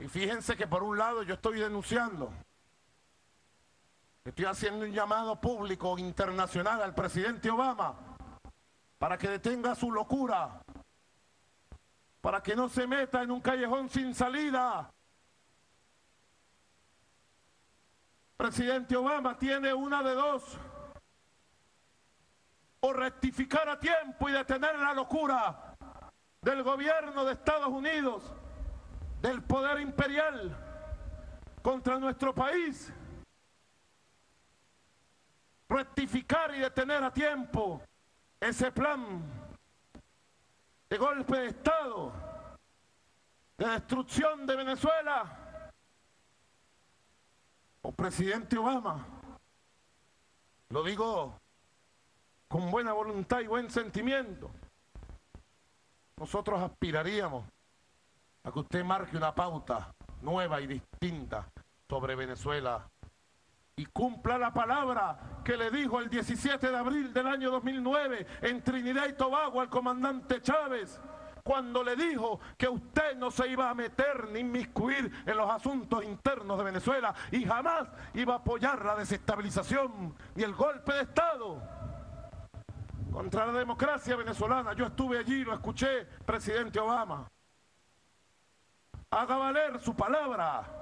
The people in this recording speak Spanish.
Y fíjense que por un lado yo estoy denunciando, estoy haciendo un llamado público internacional al presidente Obama para que detenga su locura, para que no se meta en un callejón sin salida. Presidente Obama tiene una de dos: o rectificar a tiempo y detener la locura del gobierno de Estados Unidos, del poder imperial contra nuestro país, rectificar y detener a tiempo ese plan de golpe de Estado, de destrucción de Venezuela. O presidente Obama, lo digo con buena voluntad y buen sentimiento, nosotros aspiraríamos a que usted marque una pauta nueva y distinta sobre Venezuela y cumpla la palabra que le dijo el 17 de abril del año 2009 en Trinidad y Tobago al comandante Chávez, cuando le dijo que usted no se iba a meter ni inmiscuir en los asuntos internos de Venezuela y jamás iba a apoyar la desestabilización ni el golpe de Estado contra la democracia venezolana. Yo estuve allí, lo escuché, presidente Obama. Haga valer su palabra.